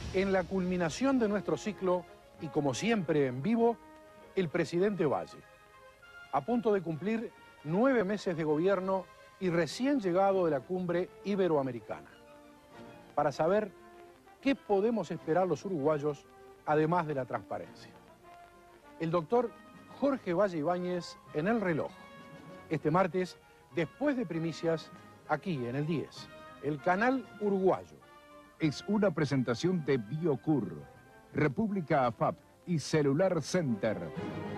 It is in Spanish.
En la culminación de nuestro ciclo, y como siempre en vivo, el presidente Valle, a punto de cumplir 9 meses de gobierno y recién llegado de la cumbre iberoamericana, para saber qué podemos esperar los uruguayos, además de la transparencia. El doctor Jorge Valle Ibáñez en El Reloj, este martes, después de Primicias, aquí en el 10, el canal uruguayo. Es una presentación de Biocur, República AFAP y Celular Center.